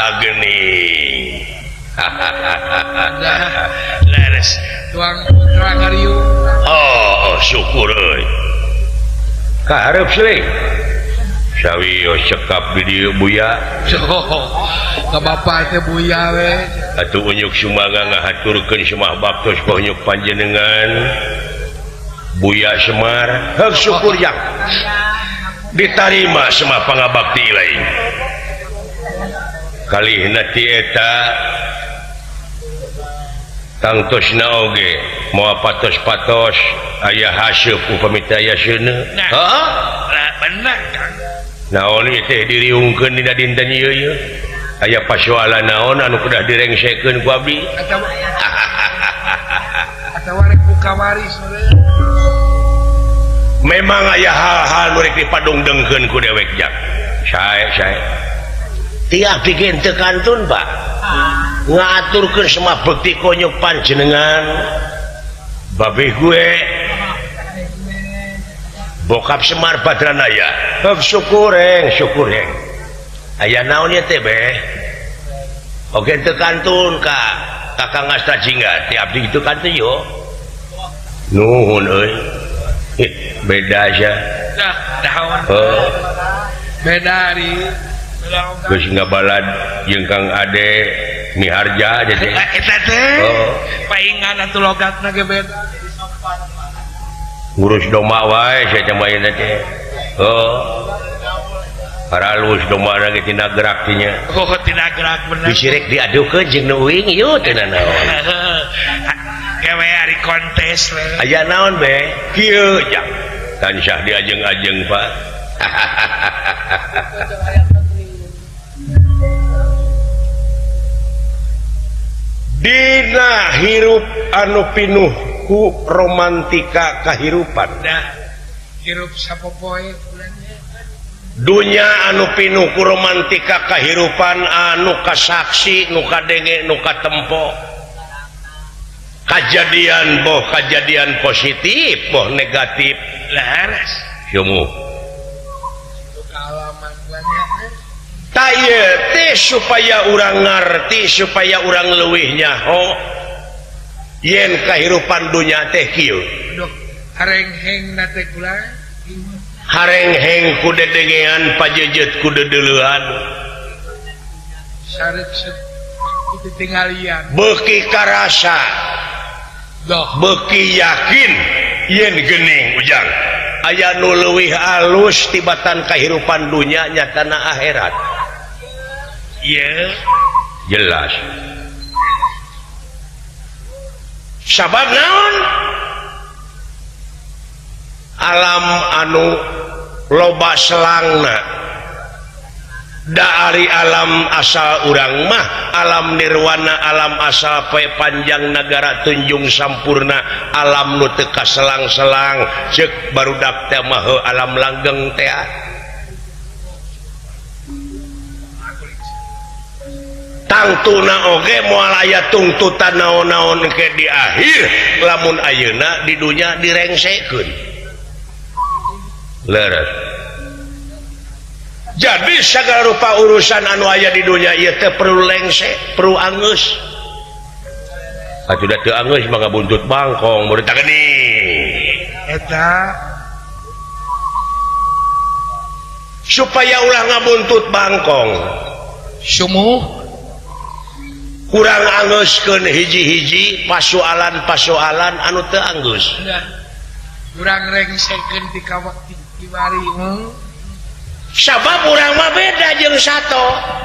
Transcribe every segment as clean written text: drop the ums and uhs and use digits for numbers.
geni leres tuang putra ngariu syukur kaharep sering sawi sekap di dieu buya ka bapak teh buya we atuh unyuk sumaga ngahaturkeun semah baktos ka unyuk panjenengan Buya Semar heuk syukur yang ditarima semua pangabakti lain kalihna ti eta tangtosna oge moal patos-patos aya haseup upami teh aya seuneu bener Kang naon ieu teh diriungkeun dina dinten ieu ye aya pasoalan naon anu kudah direngsekeun ku abdi atawa rek buka waris memang aya hal-hal nu rek dipadungdengkeun ku dewek jak sae tiap bikin teu kantun Pak ngaturkeun semua bekti konyuk panjenengan babeh gue bokap Semar Badranaya syukur heng aya naon ya teh beh oge teu kantun ka Kakang Asta Jingga ti abdi kitu kantun yo nuhun euy beda aja dahawan beda ari geus ngabalad jeung Kang Ade miharja aja teh eta teh paingan atuh logatna ge beda ngurus domba wae sia mayeuna teh paralus domba ge tina gerak nya tina gerak bener disirek diadukeun jeung nu uing ieu teh naon gawe ari kontes aya naon be kieu jak tansah diajeng-ajeng Pak dina hirup anu pinuh ku romantika kahirupan hirup sapopoe dunya anu pinuh ku romantika kahirupan anu kasaksi nu kadenge nu katempo kajadian positif boh negatif laras yomu taya teh supaya urang ngarti supaya urang leuwih nyaho yen kahirupan dunya teh kieu harengheng na teh kula harengheng ku dedengean pajejet ku dedeleuan sarek itu tinggalian beuki karasa beuki yakin yen geuning ujang aya nu leuwih alus tibatan kahirupan dunya nyatana akhirat jelas sabab naon alam anu loba selangna da ari alam asal urang mah alam nirwana alam asal poe panjang nagara tunjung sampurna alam nu teu kaselang-selang ceuk barudak teh mah alam langgeng teh tangtuna oge moal aya tungtutan naon-naon ke di akhir lamun ayeuna di dunya direngsekeun leres jadi segala rupa urusan anu aya di dunia ieu teh perlu lengsek perlu angeus atuh da teu angeus mah ngabuntut bangkong murid tah geni eta supaya ulah ngabuntut bangkong sumuh kurang angeuskeun hiji-hiji pasoalan anu teu anggeus kurang rengsekeun ti kiwari sabab urang mah beda jeung sato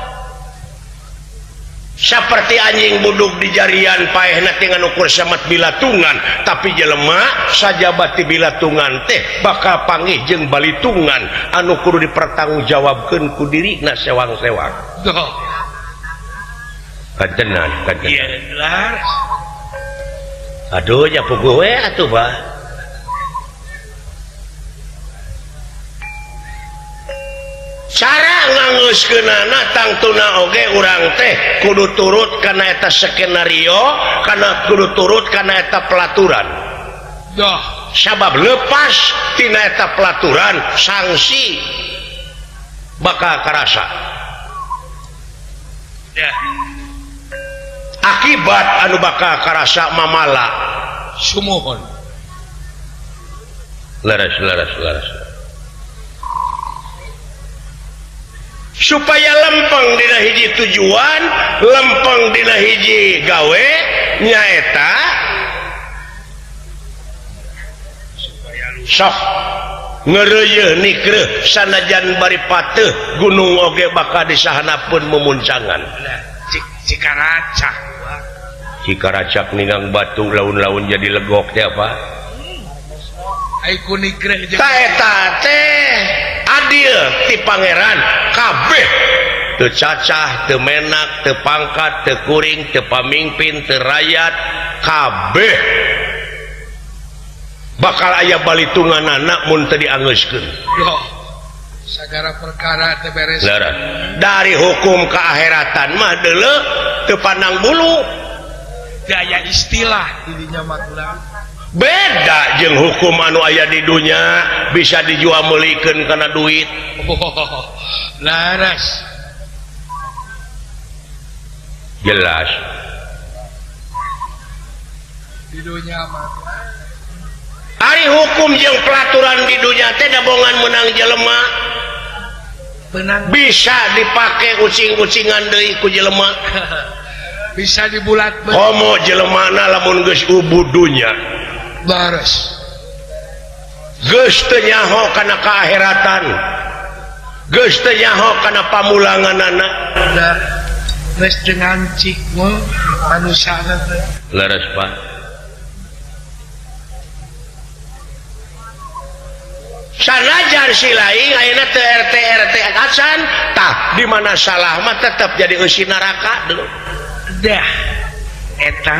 seperti anjing buduk di jarian paehna teh ngukur samat bilatungan tapi jelema sajabat ti bilatungan teh bakal panggih jeung balitungan anu kudu dipertanggungjawabkeun ku dirina sewang-sewang kadenan jelas aduh nya puguh we atuh Pak cara ngangeuskeunana tangtuna oge urang teh kudu turut kana eta skenario kana kudu turut kana eta pelaturan sabab lepas tina eta pelaturan sanksi bakal karasa Ya. Akibat anu bakal karasa mamala Sumuhun. leres supaya lempeng dina hiji tujuan, lempeng dina hiji gawe nyaeta sok ngeureuyeun nikreuh sanajan bari pateuh gunung oge bakal disahanapeun memuncangan. Cikaracak ningang batu laun-laun jadi legok teh apa? Aiku nikreuh jeung Taeta teh adil ti pangeran kabeh teu cacah, teu menak, teu pangkat, teu kuring, teu pamimpin, teu rakyat, kabeh bakal aya balitunganana mun teu diangeuskeun. yo sagara perkara teh beres. Dari hukum keakhiratan mah deuleu teu pandang bulu. Gaya istilah didinya mah kurang Beda jeung hukum anu aya di dunia bisa dijual melikeun karena duit. Laras Jelas di dunia mah ari hukum jeung pelaturan di dunia teh dabongan menang jelema benang bisa dipake ucing-ucingan deui ku jelema. bisa dibulat Komo jelemana lamun geus ubud dunya bares geus teu nyaho kana kaahiratan, geus teu nyaho kana pamulanganana. udah geus dengan cikmu manusia teh Leres Pak. Sanajan si lain ayeuna teu RT acan tah di mana salah mah tetep jadi eusi neraka dulu. dah eta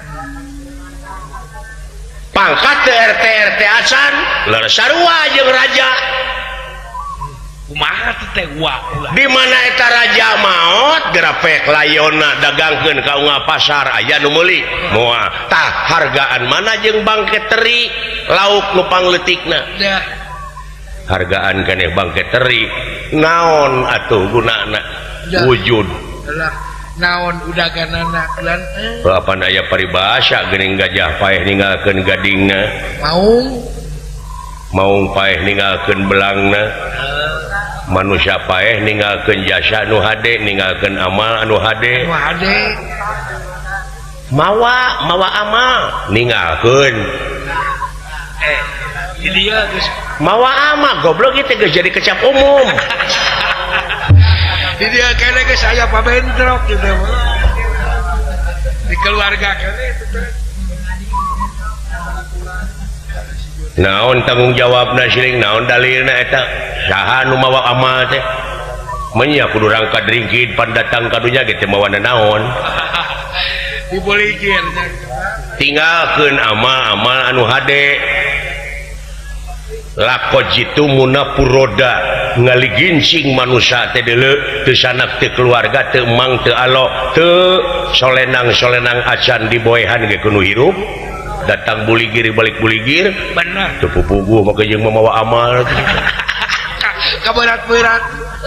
Pangkat teu RT acan leres sarua jeung raja. kumaha teh ulah Di mana eta raja maot grapek layonna dagangkeun ka unggah pasar aya nu meuli moal tah hargaan mana jeung bangke teri lauk nu pangleutikna. dah Hargaan keneh bangke teri naon atuh gunana wujud lah naon udaganana lan apa aya paribahasa geuning gajah paeh ninggalkeun gadingna maung paeh ninggalkeun belangna manusia paeh ninggalkeun jasa nu hade ninggalkeun amal anu hade mawa amal ninggalkeun dia geus mawa amal goblok ieu teh geus jadi kecap umum. di dia kene geus aya pabendrok gitu di keluarga kene Naon tanggung jawabna siling naon dalilna eta saha nu mawa amal teh menya kudu rangka dringkid pan datang ka dunya ge teh mawana naon diboligir tinggalkeun amal-amal anu hade lakot jitu munapuroda ngaligincing manusia teh deuleu teu sanak teu keluarga teu emang teu alo teu solenang-solenang acan diboehan ge kudu hirup datang buligir balik buligir bener teu pupuguh maka jeung mamawa amal kaberat-berat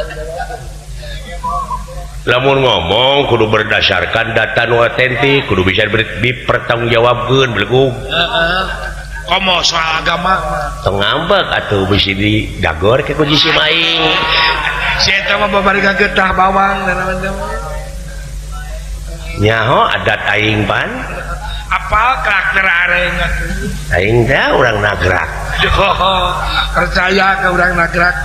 lamun ngomong kudu berdasarkan data nu otentik kudu bisa dipertanggungjawabkeun belegug komo soal agama tong ngambek atuh bisi didagor ke ku jisi maing si eta mah babariga getah bawang dan macam nyaho adat aing pan apal karakter areng atuh aing teh urang nagrak percaya ke urang nagrak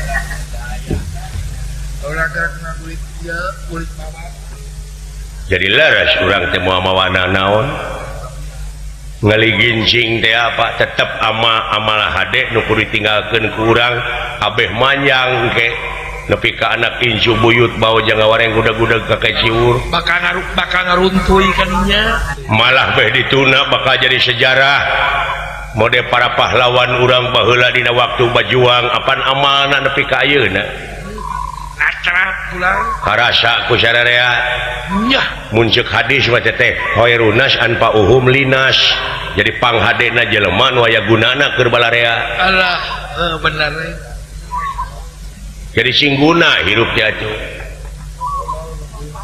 urang nagrak kulit ya kulit bawang jadi leres urang teh moal mawana naon ngaligincing teh apa tetep amal hade nu kudu ditinggalkeun ku urang abeh manjang ke nepi ka anak incu buyut bawa jangan wareng gudag-gudag ka ciur bakal ngaruntuy kaninya malah beh dituna bakal jadi sejarah mode para pahlawan urang baheula dina waktu bajuang apan amalna nepi ka ayeuna atrap pulang karasa ku sararea nyah mun ceuk hadis mah teh khairunas anfa'uhum linas jadi panghadena jelema nu aya gunana keur balarea alah bener jadi sing guna hirup teh atuh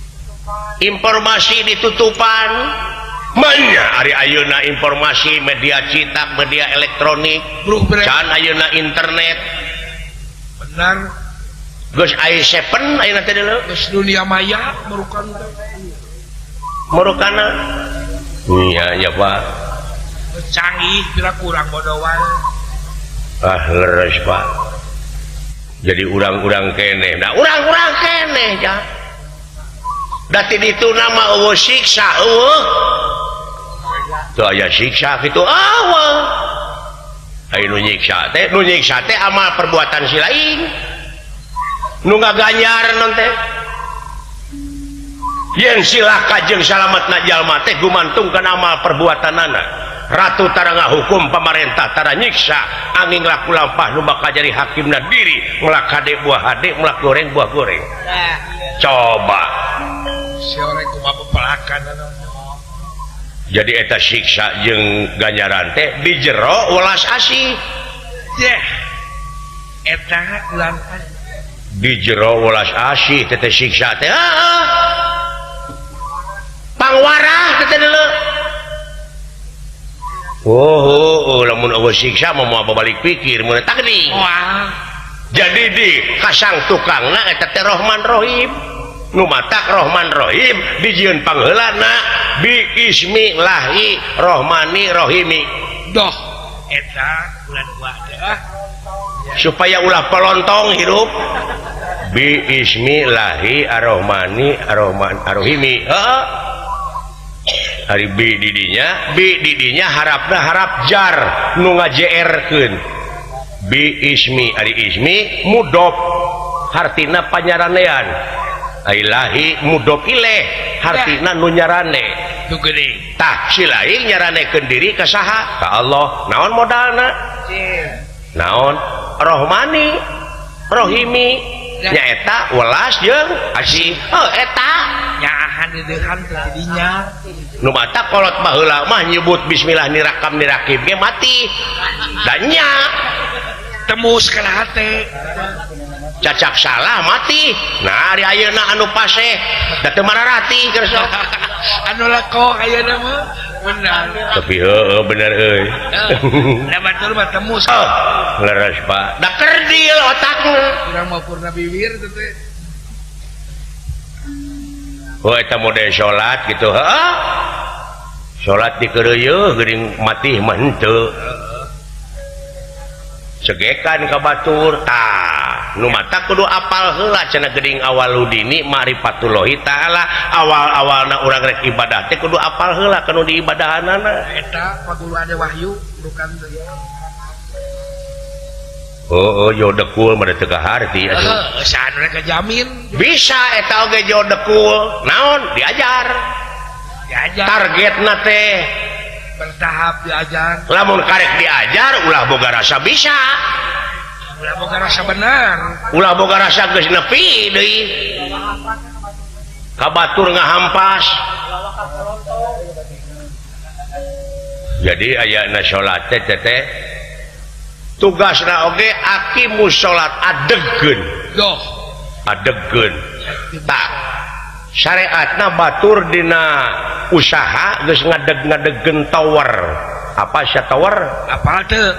informasi ditutupan manya ari ayeuna informasi media cetak media elektronik can ayeuna internet benar geus i7 ayeuna teh deuleu geus dunia maya murukana iya ya Pak canggih kira kurang bodohan leres Pak jadi urang-urang keneh nah urang-urang keneh ya dati ditu nama eueuh siksa eueuh tuh aya siksa kitu eueuh aya nu nyiksa teh amal perbuatan si lain nu ngaganjar non teh yen silaka jeung salametna jalma teh gumantung kana amal perbuatanana ratu tara ngahukum pamarentah tara nyiksa angin laku lampah nu bakal jadi hakimna diri melak hade buah hade melak goreng buah goreng coba siore kumaha pepelakan jadi eta siksa jeung ganjaran teh di jero welas asih eta ulang di jero welas asih teh siksa teh pangwarah teh deuleu lamun eueuh siksa mah moal balik pikir mun eta geuning jadi di kasang tukangna eta teh Rahman Rahim nu matak Rahman Rahim dijieun pangheulana bi ismi lahi Rahmani Rahimi doh eta bulan buah dah supaya ulah pelontong hidup bi ismi lahi Ar-Rahmani Ar-Rahimi hari bi didinya harapna harap jar nu ngajerkeun bi ismi ari ismi mudhof hartina panyaranean ilahi mudhof ileh hartina nu nyarane tu geuning tah si lain nyaranekeun diri ka saha ka Allah naon modalna naon Rahmani Rahimi nyaeta welas jeung asih eta nyahan deuhan terjadinya nu mata kolot baheula mah nyebut bismillah nirakam nirakib ge mati dan nya tembus kana hate cacak salah mati nah ari ayeuna anu paseh da teu mararati kersa anu leko ayeuna mah benar tapi heueuh bener euy da batur mah tembus leres Pak da kerdil otakna urang mah purna bibir teh eta model salat gitu salat dikeureueuh geuning mati mah henteu segekan ka batur tah nu mata kudu apal heula cenah geuning awaludini ma'rifatullahi taala awal-awalna urang rek ibadah teh kudu apal heula kana diibadahanana eta pakudu ade wahyu bukan teh jodekul mah teu kaharti atuh saan rek jamin bisa eta oge jodekul naon diajar targetna teh bertahap diajar lamun karek diajar ulah boga rasa bisa ulah boga rasa bener ulah boga rasa geus nepi deui ka batur ngahampas jadi aya na salat teh tugasna oge aqimus salat adegkeun doh adegkeun tak syariatna batur dina usaha geus ngadeg-ngadegkeun tower apa sia tower apa teu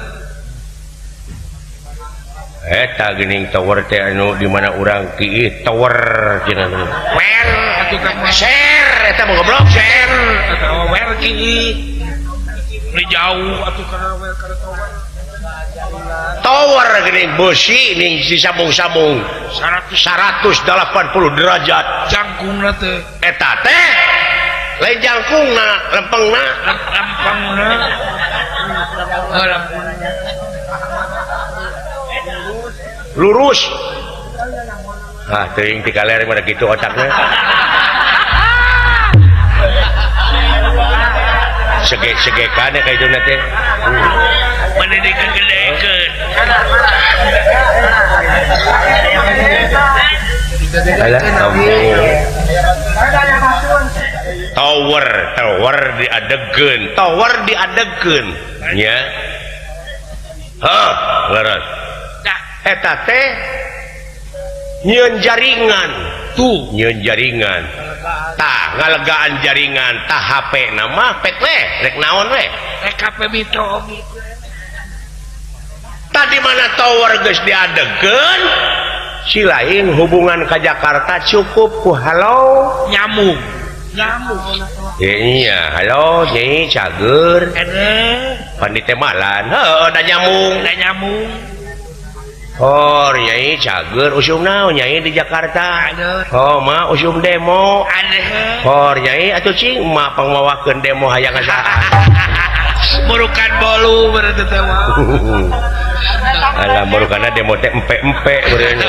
eta geuning tower teh anu di mana urang kieu tower cenah wer atuh ka share eta mah goblok share atawa wer kieu di jauh atuh kana wer kana tower geuning beusi ning disambung-sambung 180 derajat jangkungna teh eta teh lain jangkungna lempengna lurus teuing ti kaler mah kitu otakna sege-segekan ka itu teh pendidikan gedekeun tower diadegeun nya leres eta teh nyieun jaringan tuh nyeun jaringan tah ngalegaan jaringan tah HP nama pet we rek naon we TKP Mito tadi mana tower geus diadegeun si lain hubungan ka Jakarta cukup ku halo nyamuk iya halo Nyai cager pandi temalan heuh da nyamung oh Nyai cager usum naon Nyai di Jakarta oh mah usum demo oh Nyai atuh cing mah pangmawakeun demo hayang ngasaan murukan bolu berarti teh mah alah murukana demo teh empe-empe beureunya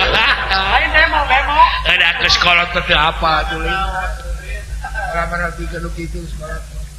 ada ke sekolah teh apa tuh kamar lagi ke kitu sekolah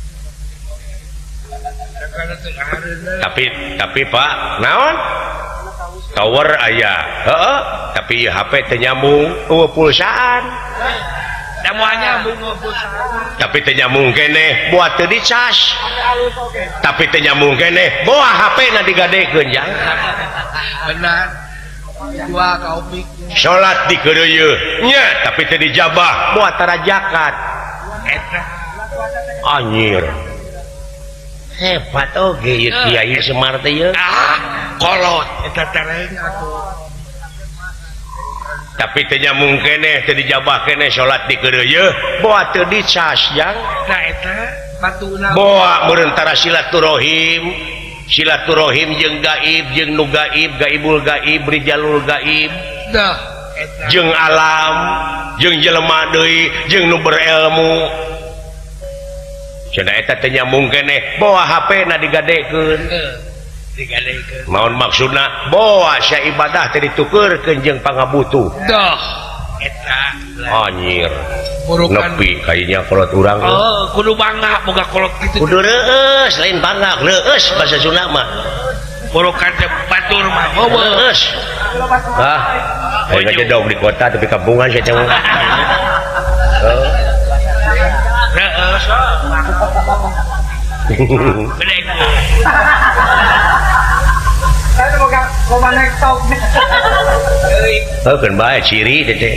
tapi Pak naon tower aya heeh tapi HP teh nyambung pulsaan semuanya tapi teh nyambung keneh buat teu dicas tapi teh nyambung keneh bawa HP na digadekeun jang benar dua kaupik salat di keureuy nya tapi teh dijabah buat tara zakat eta anjir hebat oge ieu Kiai Semar teh ieu kolot eta tereng atuh tapi teh nyambung keneh teh dijabah keneh salat di keureuy bawa teu dicas jang nah eta batuna bawa meureun tara silaturahim jeung gaib jeung nu gaib gaibul gaib rijalul gaib dah jeung alam jeung jelema deui jeung nu berilmu cenah eta teh nyambung keneh bawa HP na digadekeun maun maksudna bawa sia ibadah teh ditukeurkeun jeung pangabutuh dah eta anjir murukan nepi kayaknya kolot urang kudu bangga boga kolot kitu kudu reueus lain bangga reueus bahasa Sunda mah murukan teh batur mah reueus aya jedog di kota tapi kampungan sia teh reueus gede saya boga loba naik tok kan bae ciri teh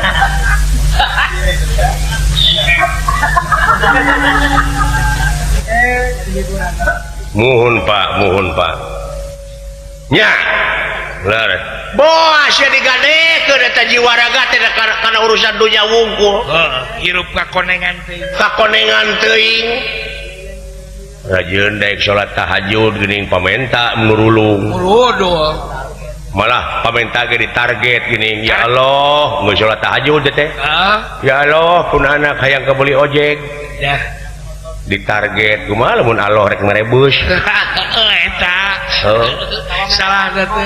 muhun Pak nya leres bos ya digadekeun eta jiwa raga teh kana urusan dunya wungkul hirup kakonengan teuing rajieun daek salat tahajud geuning pamenta menurulung malah pamenta ge ditarget geuning ya Allah geus salat tahajud teh ya Allah kunaha hayang kabeli ojek ya ditarget kumaha lamun Allah rek merebus eta salah teh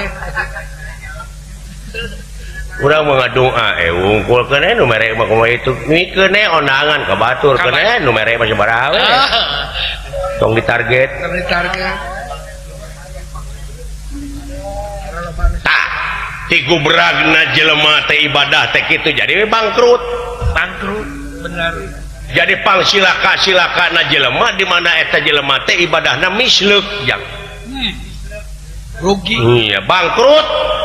urang mah ngadoa wungkul keneh nu mere mah kumaha itu mikeun ondangan ka batur keneh nu mere mah sabaraha we tong ditarget tah ti gubragna jelema teh ibadah teh kitu jadi bangkrut bener jadi pangsilaka-silakana jelema di mana eta jelema teh ibadahna misleuk jang rugi iya bangkrut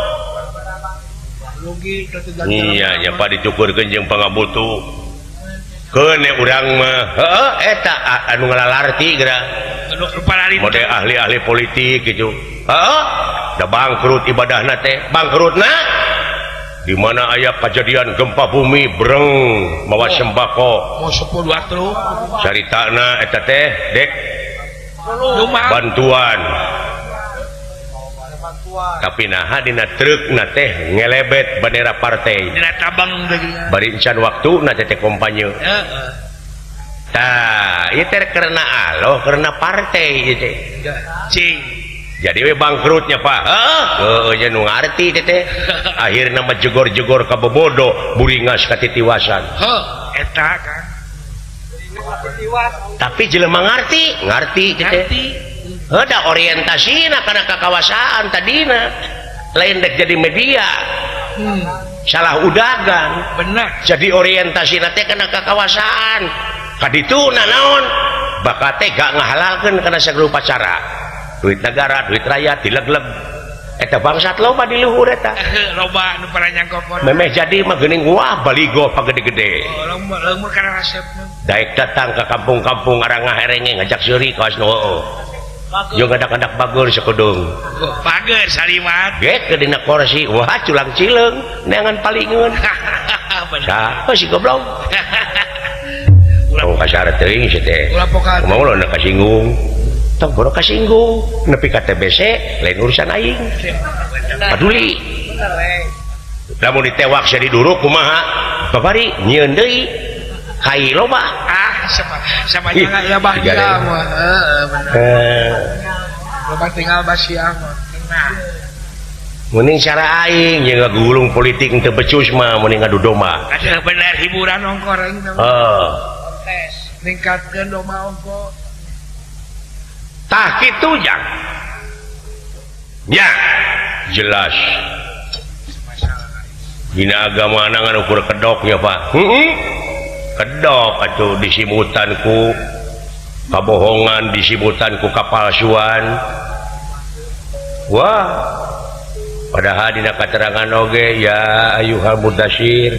rugi iya nya pa dicukurkeun jeung pangabutuh keune urang mah heeh eta anu ngalalarti geura model ahli-ahli politik gitu heeh da bangkrut ibadahna teh bangkrutna di mana aya kejadian gempa bumi breng mawa sembako mau 10 atuh caritana eta teh dek bantuan tapi naha dina trukna teh ngelebet bendera partai dina tabang bari encan waktuna teh kampanye tah ieu teh karena Allah karena partai ieu teh cing jadi we bangkrutnya Pak nya nu ngarti teh akhirna mah jegor-jegor ka bobodo buringas ka titiwasan eta kan tapi jelema ngarti teh ada orientasina kana kakawasaan tadina lain dek jadi media salah udagang bener jadi orientasina teh kana kakawasaan kadituna naon bakate gak ngahalalkeun kana sagala upacara duit negara duit rakyat dilegleg eta bangsat loba di luhur eta loba nu pada nyangkopon memeh jadi mah geuning wah baligo pagede-gede lembur kana resepna daek datang ke kampung-kampung arang ngaherenge ngajak seuri kaos nu heueuh jeung ngadak-ngadak bageur sakudung bageur salimat ge ke dina kursi wah culang cileung neangan palingeun sa si goblok ulah kasar teuing si teh ulah pokat mau lo kasinggung tong boro kasinggung nepi ka TBC lain urusan aing paduli lamun ditewak sia diduruk kumaha babari nyieun deui kai loba sama jangan ya bahagia mah bener loba tinggal basia mah mending cara aing jeung ngagulung politik teu becus mah mending ngadu domba ada bener hiburan ongkor aing kontes ningkatkeun domba ongkor tah kitu jang nya jelas dina agama ngan ukur kedoknya Pak kedok atuh disimutanku kabohongan disimutanku kapalsuan wah padahal dina katerangan oge ya ayuhal mudasyir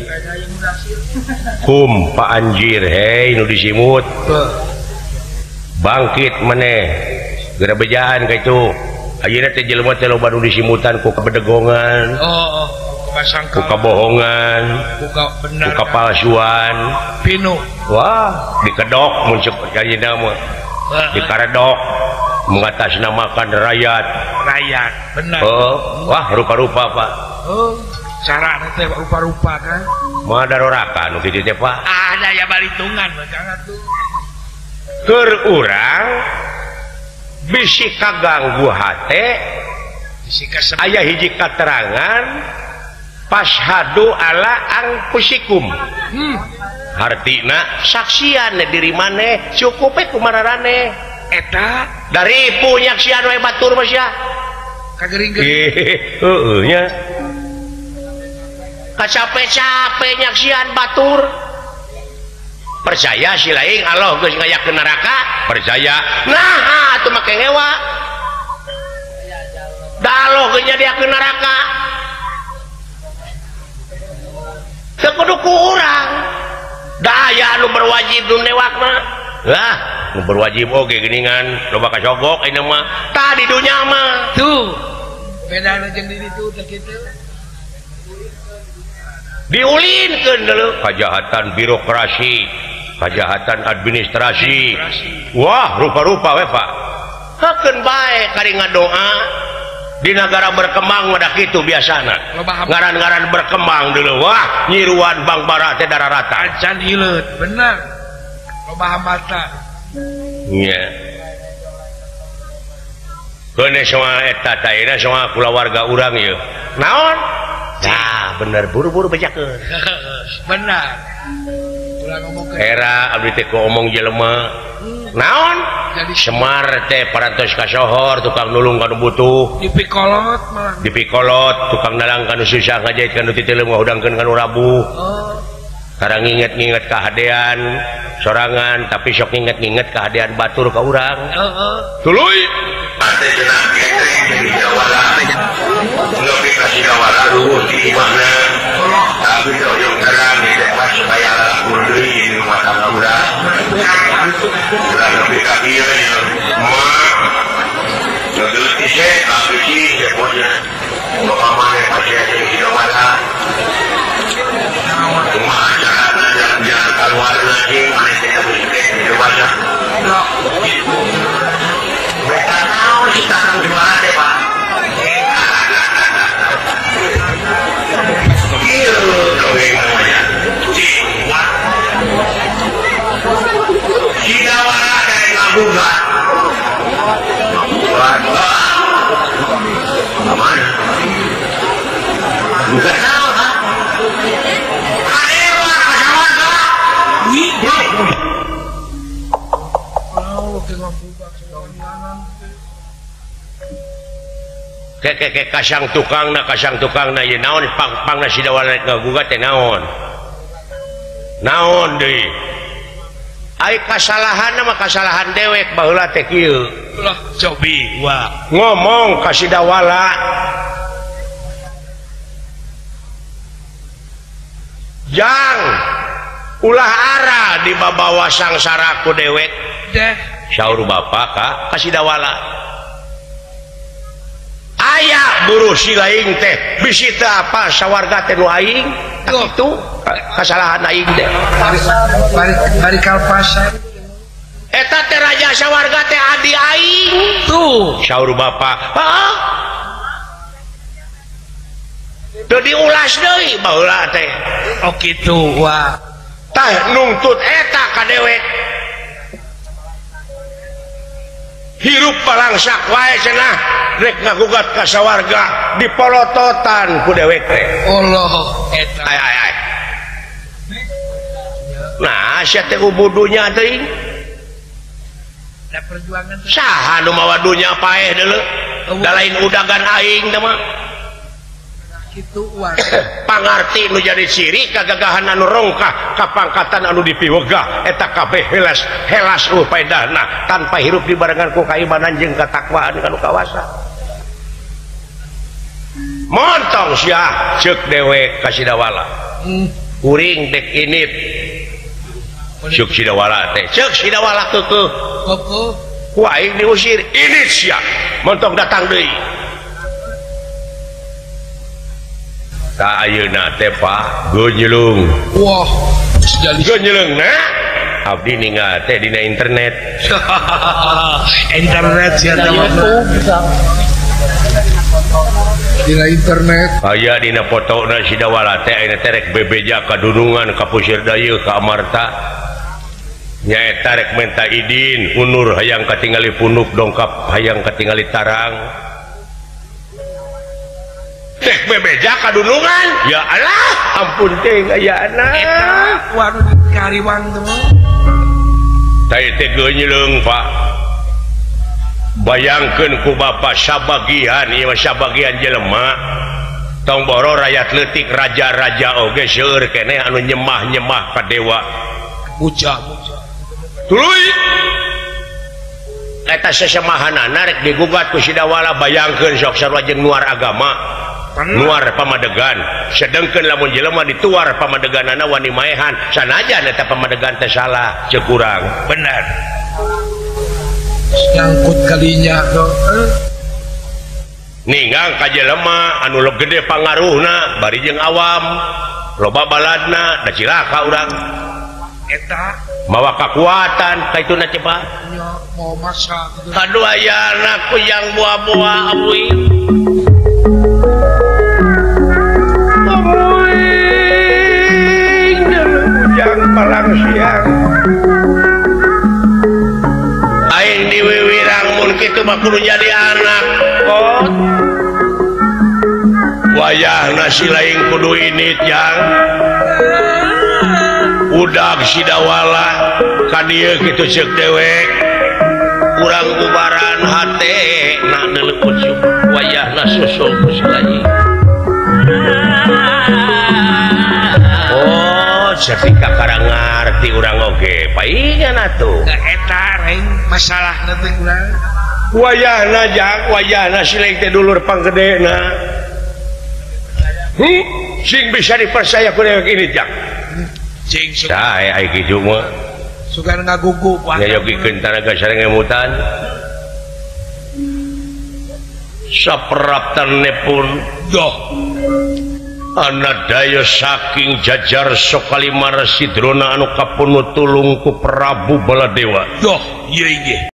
kum Pak Anjir hei nu disimut bangkit maneh geura bejaan ka itu ayeuna teh jelema teh loba nu disimutan ku kabedegongan ku kabohongan ku kapalsuan pinu wah dikedok muncul kayina mah dikaredok mengatasnamakan rakyat benar wah rupa-rupa Pak cara teh rupa-rupa kan mah daroraka nu kitu teh Pak ada ya balitungan jangan tuh keur urang bisi kaganggu hate aya hiji katerangan pashhadu ala anfusikum artina saksian diri maneh cukup kumararane eta dari punyaksian we batur mah sia kagering heeh nya kacape-cape nyaksian batur percaya si lain Allah geus ngayakeun neraka percaya nah atuh make ngewa da Allah geus nyadiakeun neraka teu kudu ku urang da aya anu berwajib nu newak mah lah nu berwajib oge geuningan loba kasogok ayeuna mah tah di dunya mah tuh bedana jeung di ditu teh kitu diulinkeun deuleu kajahatan birokrasi kajahatan administrasi wah rupa-rupa we Pak hakeun bae kari ngadoa di negara berkembang mah kitu biasana ngaran-ngaran berkembang dulu wah nyiruan Bang Bara teh dararata acan hileut bener loba hambatan nya keune soal eta taina soal kulawarga urang ieu naon nah bener buru-buru bejakeun benar era abdi teh ku omong jelema naon jadi Semar teh parantos ka sohor tukang nulung kanu butuh dipikolot malah dipikolot tukang nalang kanu susah ngajait kanu titeuleum ngahudangkeun kanu rabuh karang nginget-nginget kahadean sorangan tapi sok nginget-nginget kahadean batur ka urang tuluy ate cenah jadi jawara ngopi ka sigawara ruweuh di imahna tapi doyong terang di depan supaya lakur deui di rumah tangga urang urang nepi ka kieu mah geus ise tapi sih pokoknya bapak maneh pasti aya di sigawara kumaha carana jalan-jalan keluar lagi maneh teh geus di dewasa beta naon si takang juara teh Pak Sidawara kayak ngabugat mana bukan tahu ha kadewa kasawarga ke kasang tukangna ye naon pangna sidawara ngagugat teh naon deui ai kasalahan mah kasalahan dewek baheula teh kieu ulah cobi wah ngomong ka sidawara jang ulah arah di babawa sangsara ku dewek deh saur bapak kasih dawala aya buru si laing teh bisi teh apa sawarga teh nu aing itu kesalahan aing deh bari kalpasan eta teh raja sawarga teh adi aing tuh saur bapak teu diulas deui baheula teh oh kitu wah tah nungtut eta ka dewek hirup palangsak wae cenah rek ngagugat ka sawarga dipolototan ku dewek teh Allah eta ay nah sia teh ubudunya teuing da perjuangan saha nu mawa dunya paeh deuleu da lain udagan aing teh mah kitu wah pangarti nu jadi ciri kagagahan anu rongkah kapangkatan anu dipiwegah eta kabeh helas paedahna tanpa hirup dibarengan ku kaimanan jeung katakwaan kanu kawasa montong sia ceuk dewek ka sidawala kuring dek init ceuk sidawala teh ceuk sidawala keukeuh ku aing diusir init sia montong datang deui ta ayeuna teh Pak geunyeulung wah geunyeulung na abdi ninggal teh dina internet internet sia teh dina internet aya dina fotona sidawala teh ayeuna teh rek bebeja kadunungan ka Pusir Dayeuh ka Amarta nyaeta rek menta idin unur hayang katingali punuk dongkap hayang katingali tarang teh bebeja kadunungan ya Allah ampun teh gayana eta waduh kariwang teh teh teh geunyeulung Pak bayangkeun ku Bapak sabagian ieu mah sabagian jelema tong boro rakyat leutik raja-raja oge seueur keneh anu nyemah-nyemah ka dewa buja tuluy eta sesemahanana rek digugat ku sidawala bayangkeun sok sarua jeung nuar agama nuar pamadegan sedengkeun lamun jelema dituar pamadeganana wani maehan sanajan eta pamadegan teh salah ceuk urang bener nyangkut kalinya ninggang ka jelema anu gede pangaruhna bari jeung awam loba baladna da cilaka urang eta mawa kakuatan kaituna cepat mau masak aduh aya anakku yang buah-buah abuy palang siang aing diwiwirang mun kitu mah kudu jadi anak kot wayahna si laing kudu init jang udag sidawala ka dieu kitu ceuk dewek urang bubaran hate na deuleu ujuk wayahna susul ku si laing setika karang ngarti urang oge paingan atuh eta reng masalah nanti urang wayahna jang wayahna si laing teh dulur panggedena sing bisa dipercaya ku dewek ini jang cing sae ai kitu mah sugan ngagugu nyayogikeun tanaga sarengemutan saperaptane pun doh anak daya saking jajar Sokalimar Sidrona anu kapunut tulung ku Prabu Baladewa doh ieu